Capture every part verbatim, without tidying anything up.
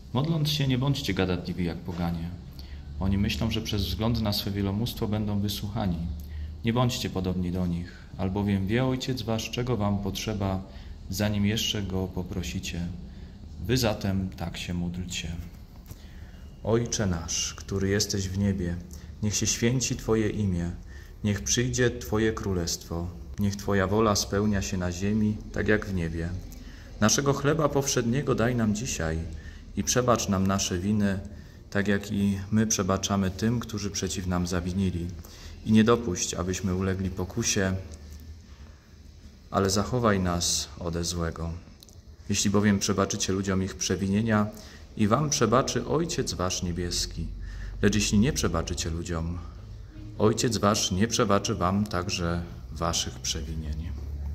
Modląc się, nie bądźcie gadatliwi jak poganie. Oni myślą, że przez wzgląd na swe wielomóstwo będą wysłuchani. Nie bądźcie podobni do nich, albowiem wie Ojciec wasz, czego wam potrzeba, zanim jeszcze Go poprosicie. Wy zatem tak się módlcie. Ojcze nasz, który jesteś w niebie, niech się święci Twoje imię, niech przyjdzie Twoje królestwo, niech Twoja wola spełnia się na ziemi, tak jak w niebie. Naszego chleba powszedniego daj nam dzisiaj i przebacz nam nasze winy, tak jak i my przebaczamy tym, którzy przeciw nam zawinili. I nie dopuść, abyśmy ulegli pokusie, ale zachowaj nas ode złego. Jeśli bowiem przebaczycie ludziom ich przewinienia, i wam przebaczy Ojciec wasz niebieski. Lecz jeśli nie przebaczycie ludziom, Ojciec wasz nie przebaczy wam także waszych przewinień.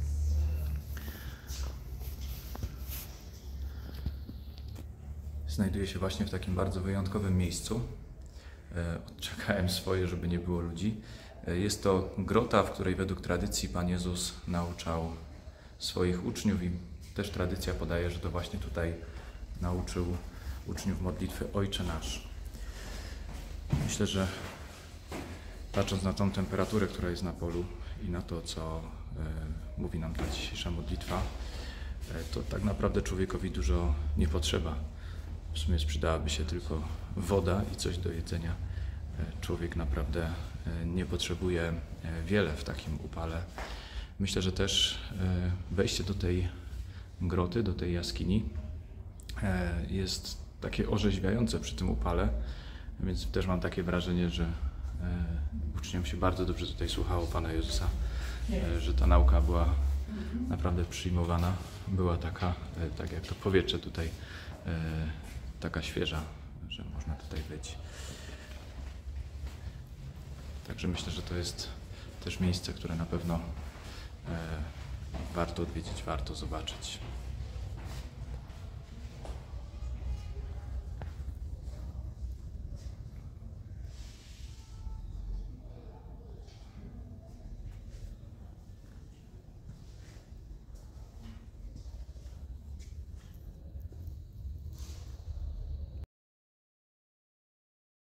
Znajduję się właśnie w takim bardzo wyjątkowym miejscu. Odczekałem swoje, żeby nie było ludzi. Jest to grota, w której według tradycji Pan Jezus nauczał swoich uczniów i też tradycja podaje, że to właśnie tutaj nauczył uczniów modlitwy Ojcze Nasz. Myślę, że patrząc na tą temperaturę, która jest na polu i na to, co e, mówi nam ta dzisiejsza modlitwa, e, to tak naprawdę człowiekowi dużo nie potrzeba. W sumie przydałaby się tylko woda i coś do jedzenia. E, człowiek naprawdę e, nie potrzebuje e, wiele w takim upale. Myślę, że też e, wejście do tej groty, do tej jaskini e, jest takie orzeźwiające przy tym upale, więc też mam takie wrażenie, że e, uczniom się bardzo dobrze tutaj słuchało Pana Jezusa, e, że ta nauka była naprawdę przyjmowana, była taka, e, tak jak to powietrze tutaj, e, taka świeża, że można tutaj być. Także myślę, że to jest też miejsce, które na pewno e, warto odwiedzić, warto zobaczyć.